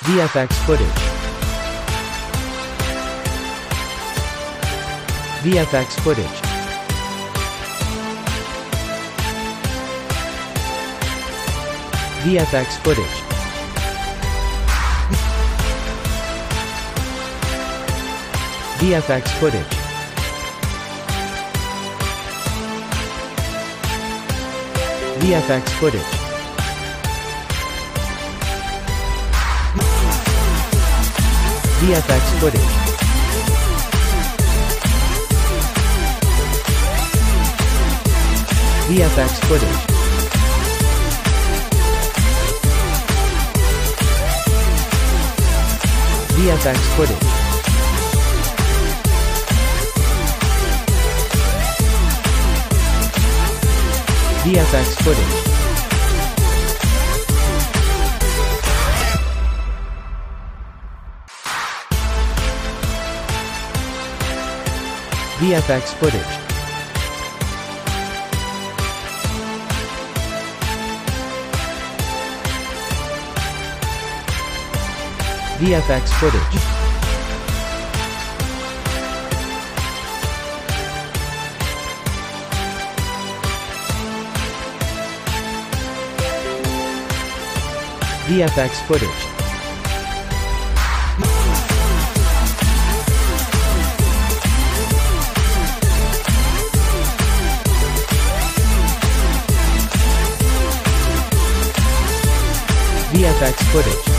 VFX footage. VFX footage. VFX footage. VFX footage. VFX footage. VFX footage. VFX footage. VFX footage. VFX footage. VFX footage. VFX footage. VFX footage. VFX footage.